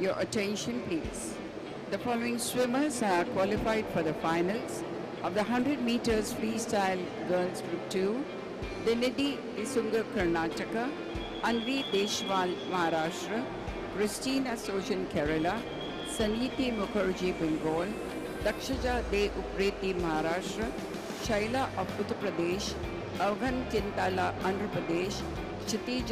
Your attention please. The following swimmers are qualified for the finals of the 100 meters freestyle girls group 2. Dinidi Isunga Karnataka, Anvi Deshwal Maharashtra, Christina Sojan Kerala, Saniti Mukherjee Bengal, Dakshaja De Upreti Maharashtra, Shaila of Uttar Pradesh, Avghan Chintala Andhra Pradesh, Kshitij